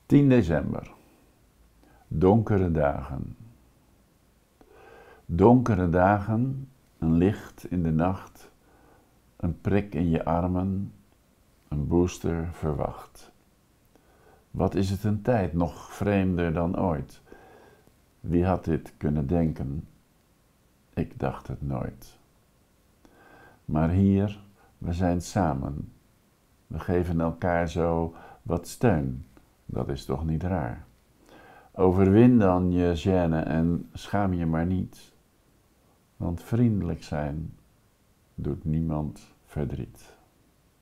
10 december. Donkere dagen. Donkere dagen, een licht in de nacht, een prik in je armen, een booster verwacht. Wat is het een tijd, nog vreemder dan ooit. Wie had dit kunnen denken? Ik dacht het nooit. Maar hier, we zijn samen. We geven elkaar zo wat steun. Dat is toch niet raar. Overwin dan je gêne en schaam je maar niet. Want vriendelijk zijn doet niemand verdriet.